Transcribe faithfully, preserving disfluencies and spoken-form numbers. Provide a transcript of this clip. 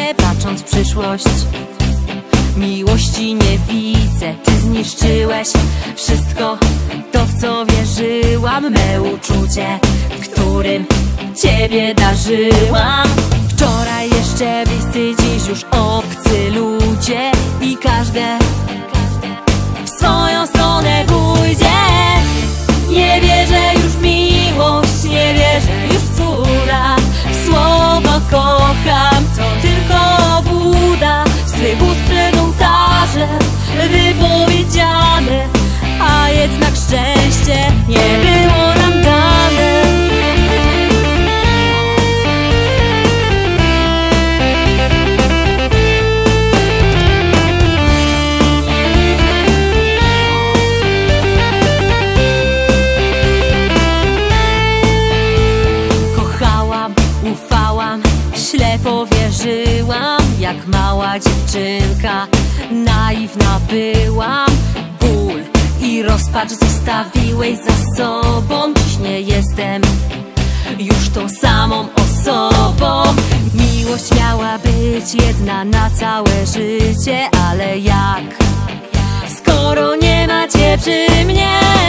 się, patrząc w przyszłość. Miłości nie widzę, ty zniszczyłeś wszystko to, w co wierzyłam. Me uczucie, którym ciebie darzyłam. Wczoraj jeszcze bliscy, dziś już obcy ludzie i każde w swoją stronę pójdzie. Nie wierzę już w miłość, nie wierzę już w cuda. Słowo kocham to tylko obłuda. Z swych ust przed ołtarzem wypowiedziane, a jednak szczęście nie było nam dane. Ślepo wierzyłam, jak mała dziewczynka, naiwna byłam. Ból i rozpacz zostawiłeś za sobą. Dziś nie jestem już tą samą osobą. Miłość miała być jedna na całe życie, ale jak, skoro nie macie przy mnie?